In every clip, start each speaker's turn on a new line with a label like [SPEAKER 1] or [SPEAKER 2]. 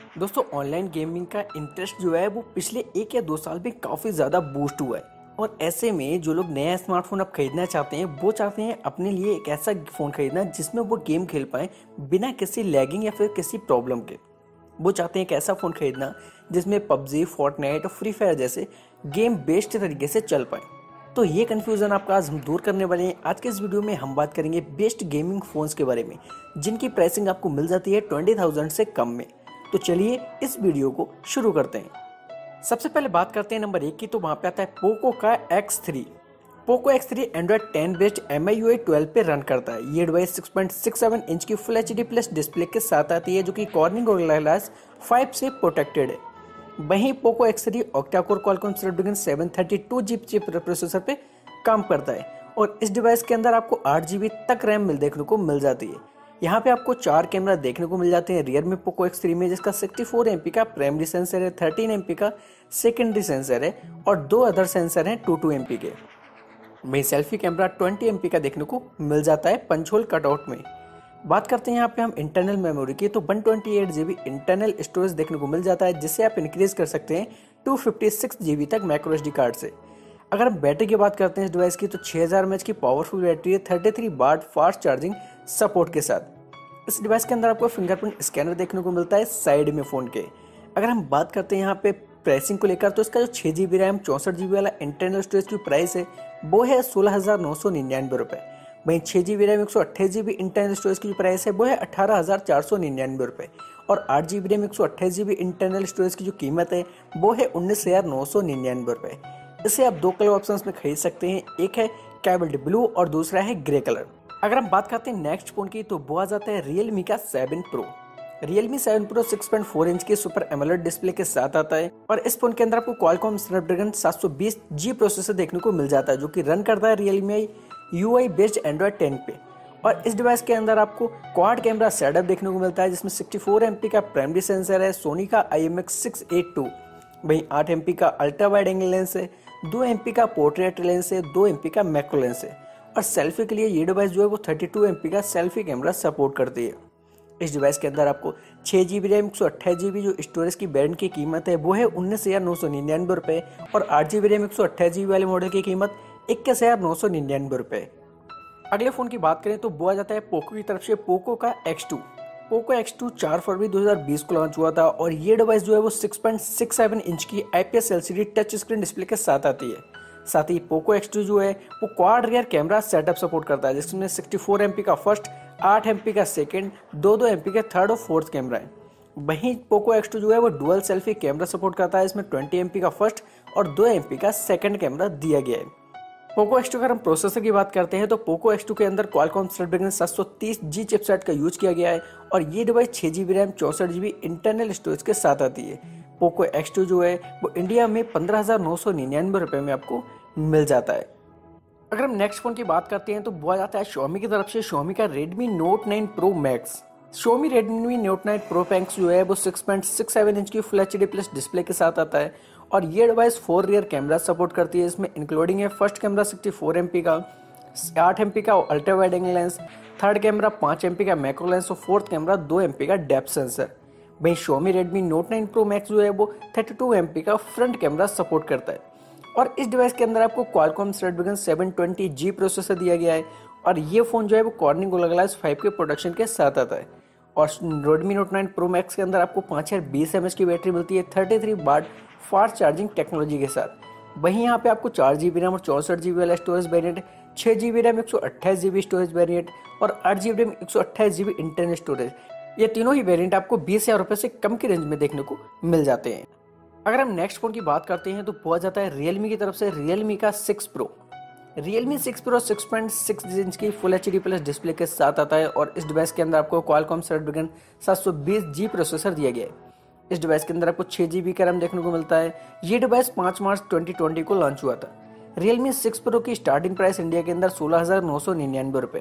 [SPEAKER 1] दोस्तों online gaming का interest जो है वो पिछले 1 या 2 साल में काफ़ी ज़्यादा बूस्ट हुआ है। और ऐसे में जो लोग नया स्मार्टफोन अब खरीदना चाहते हैं वो चाहते हैं अपने लिए एक ऐसा फ़ोन खरीदना जिसमें वो गेम खेल पाएँ बिना किसी लैगिंग या फिर किसी प्रॉब्लम के। वो चाहते हैं एक ऐसा फ़ोन खरीदना जिसमें पबजी, फोर्टनाइट और फ्री फायर जैसे गेम बेस्ड तरीके से चल पाए। तो ये कन्फ्यूज़न आपका आज हम दूर करने वाले हैं। आज के इस वीडियो में हम बात करेंगे बेस्ट गेमिंग फ़ोन्स के बारे में जिनकी प्राइसिंग आपको मिल जाती है 20,000 से कम में। तो चलिए इस वीडियो को शुरू करते हैं। सबसे पहले बात करते हैं नंबर 1 की, तो वहाँ पे आता है पोको का X3। Poco X3 Android 10 based MIUI 12 पे रन करता है। ये डिवाइस 6.67 इंच की फुल HD प्लस डिस्प्ले के साथ आती है जो कि कॉर्निंग गोरिल्ला ग्लास 5 से प्रोटेक्टेड है। वहीं Poco X3 octa core Qualcomm Snapdragon 732GB chip processor पे काम करता है और इस डिवाइस के अंदर आपको 8GB तक रैम देखने को मिल जाती है। यहाँ पे आपको 4 कैमरा देखने को मिल जाते हैं रियर में पोको X3 में, जिसका 64 MP का प्राइमरी सेंसर है, 13 MP का सेकेंडरी सेंसर है और 2 अदर सेंसर हैं 22 MP के। वहीं सेल्फी कैमरा 20 MP का देखने को मिल जाता है पंच होल कटआउट में। बात करते हैं यहाँ पे हम इंटरनल मेमोरी की, तो 128GB इंटरनल स्टोरेज देखने को मिल जाता है जिससे आप इंक्रीज कर सकते हैं 256GB तक माइक्रो SD कार्ड से। अगर हम बैटरी की बात करते हैं इस डिवाइस की, तो 6000 mAh की पावरफुल बैटरी है 33 वाट फास्ट चार्जिंग सपोर्ट के साथ। इस डिवाइस के अंदर आपको फिंगरप्रिंट स्कैनर देखने को मिलता है साइड में फ़ोन के। अगर हम बात करते हैं यहाँ पे प्राइसिंग को लेकर, तो इसका जो 6GB रैम 64GB वाला इंटरनल स्टोरेज की प्राइस है वो है 16,999 रुपये। वहीं 6GB RAM 128GB internal storage की जो प्राइस है वो है 18,499 रुपये और 8GB RAM 128GB internal storage की जो कीमत है वो है 19,999 रुपये। इसे आप 2 कलर ऑप्शंस में खरीद सकते हैं, एक है कैबल्ड ब्लू और दूसरा है ग्रे कलर। अगर हम बात करते हैं नेक्स्ट फोन की, तो वो आ जाता है Realme का 7 Pro। Realme 7 Pro 6.4 इंच की सुपर एमोलेड डिस्प्ले के साथ आता है और इस फोन के अंदर आपको क्वालकॉम स्नैपड्रैगन 720G प्रोसेसर देखने को मिल जाता है जो कि रन करता है Realme UI बेस्ड एंड्रॉयड 10 पे। और इस डिवाइस के अंदर आपको क्वाड कैमरा सेटअप देखने को मिलता है जिसमें 64 MP का प्राइमरी सेंसर है, सोनी का IMX682, वहीं 8 MP का अल्ट्रा वाइड एंगल लेंस है, 2 MP का पोर्ट्रेट लेंस है, 2 MP का मैक्रो लेंस है और सेल्फी के लिए ये डिवाइस जो है वो 32 MP का सेल्फी कैमरा सपोर्ट करती है। इस डिवाइस के अंदर आपको 6GB रैम 128GB जो स्टोरेज की वेरिएंट की कीमत है वो है 19,999 रुपये और 8GB रैम 128GB वाले मॉडल की कीमत 21,999 रुपये। अगले फ़ोन की बात करें तो वो आ जाता है पोको की तरफ से पोको का X2। पोको X2 4 फरवरी 2020 को लॉन्च हुआ था और ये डिवाइस जो है वो 6.67 इंच की IPS LCD touch screen display के साथ आती है। साथ ही पोको X2 जो है वो quad rear camera setup support करता है जिसमें 64 MP का फर्स्ट, 8 MP का सेकंड, 2 MP का थर्ड और फोर्थ कैमरा है। वहीं पोको X2 जो है वो डुअल सेल्फी कैमरा सपोर्ट करता है, इसमें 20 MP का फर्स्ट और 2 MP का सेकंड कैमरा दिया गया है। पोको X2 अगर हम प्रोसेसर की बात करते हैं तो पोको X2 के अंदर क्वालकॉम स्नैपड्रैगन 730G चिपसेट का यूज किया गया है और ये device 6GB RAM 64GB internal storage के साथ आती है। पोको X2 जो है वो इंडिया में 15,999 रुपये में आपको मिल जाता है। अगर हम नेक्स्ट फोन की बात करते हैं तो वो आ जाता है Xiaomi की तरफ से Xiaomi का Redmi Note 9 Pro Max। Xiaomi Redmi Note 9 Pro Max जो है वो 6.67 इंच की फुल HD प्लस डिस्प्ले के साथ आता है और ये डिवाइस 4 रियर कैमरा सपोर्ट करती है। इसमें इंक्लूडिंग है फर्स्ट कैमरा 64 MP का, 8 MP का ultra wide angle lens, third camera 5 MP का मैक्रो लेंस और फोर्थ कैमरा 2 MP का डेप्थ सेंसर। वहीं Xiaomi Redmi Note 9 Pro Max जो है वो 32 MP का फ्रंट कैमरा सपोर्ट करता है और इस डिवाइस के अंदर आपको क्वालकॉम स्नैपड्रैगन 720G प्रोसेसर दिया गया है और ये फ़ोन जो है वो कॉर्निंग गोरिल्ला ग्लास 5 के प्रोडक्शन के साथ आता है। और Redmi Note 9 Pro Max के अंदर आपको 5020 mAh की बैटरी मिलती है 33 वाट फास्ट चार्जिंग टेक्नोलॉजी के साथ। वहीं यहाँ पे आपको 4GB रैम और 64GB वाला storage variant, 6GB RAM 128GB storage variant और 8GB RAM 128GB internal storage, ये तीनों ही वेरिएंट आपको 20,000 रुपये से कम की रेंज में देखने को मिल जाते हैं। अगर हम नेक्स्ट फोन की बात करते हैं तो वो आ जाता है Realme की तरफ से Realme का 6 Pro। Realme 6 Pro 6.6 इंच की फुल HD प्लस डिस्प्ले के साथ आता है और इस डिवाइस के अंदर आपको क्वालकॉम स्नैपड्रैगन 720G प्रोसेसर दिया गया है। इस डिवाइस के अंदर आपको 6GB का रैम देखने को मिलता है। ये डिवाइस 5 मार्च 2020 को लॉन्च हुआ था। Realme 6 Pro की स्टार्टिंग प्राइस इंडिया के अंदर 16,999 रुपये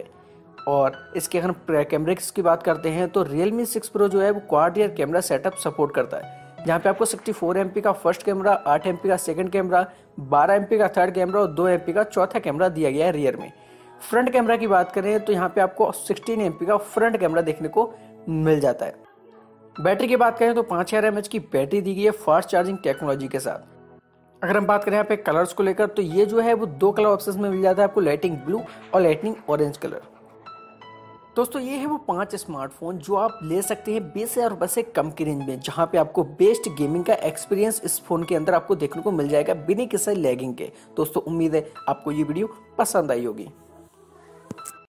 [SPEAKER 1] और इसके अगर कैमरे की बात करते हैं तो Realme 6 Pro जो है वो quad rear camera setup support करता है जहाँ पे आपको 64 MP का फर्स्ट कैमरा, 8 MP का सेकंड कैमरा, 12 MP का थर्ड कैमरा और 2 MP का चौथा कैमरा दिया गया है रियर में। फ्रंट कैमरा की बात करें तो यहाँ पे आपको 16 MP का फ्रंट कैमरा देखने को मिल जाता है। बैटरी की बात करें तो 5000 mAh की बैटरी दी गई है फास्ट चार्जिंग टेक्नोलॉजी के साथ। अगर हम बात करें यहाँ पे कलर्स को लेकर तो ये जो है वो 2 कलर ऑप्शंस में मिल जाता है आपको, लाइटिंग ब्लू और लाइटिंग ऑरेंज कलर। दोस्तों ये है वो 5 स्मार्टफोन जो आप ले सकते हैं 20,000 रुपए से कम की रेंज में, जहां पे आपको बेस्ट गेमिंग का एक्सपीरियंस इस फोन के अंदर आपको देखने को मिल जाएगा बिना किसी लैगिंग के। दोस्तों उम्मीद है आपको ये वीडियो पसंद आई होगी।